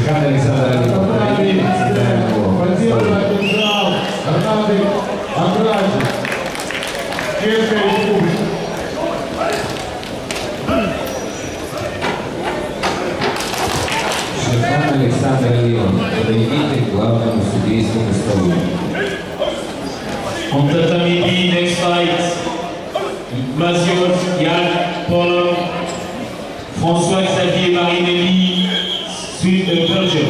Cercando Alexandra Leon, vedete guardano su disco questo uomo. On tatami B, next fight, Maziot, Yann, Paul, François-Xavier Marinelli, Sweet de Belgium.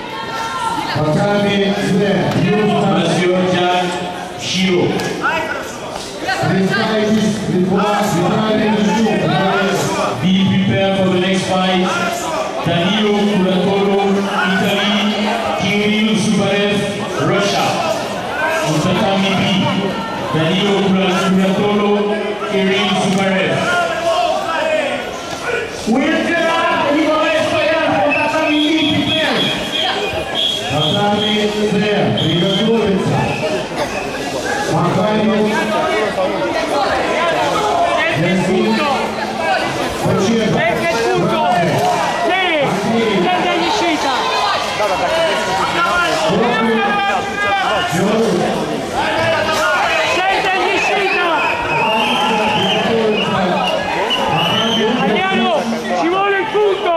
Maziot, Yann, Chiro. Be prepared for the next fight. Danilo Curatolo, Italy, Kirill Zubarev, Russia. On tatami B, Danilo Curatolo, Kirill Zubarev. Ci vuole il punto!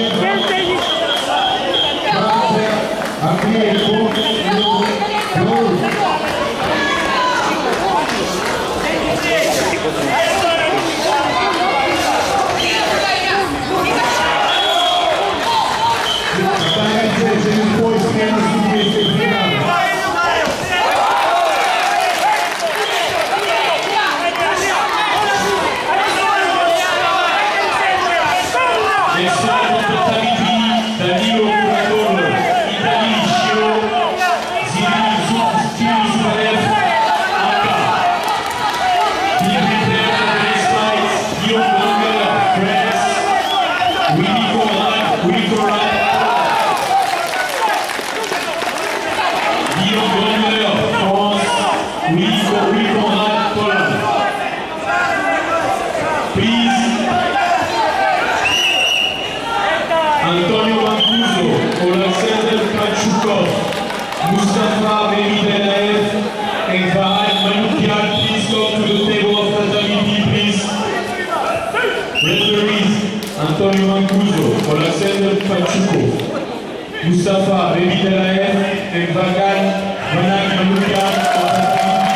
Antonio Mancuso, Alexander Pachukov, Mustafa Bemidelaev, and Fahad Manoukian, please come to the table of tatami B, please. Referees, Antonio Mancuso, Alexander Pachukov, Mustafa Bemidelaev, and Fahad Manoukian,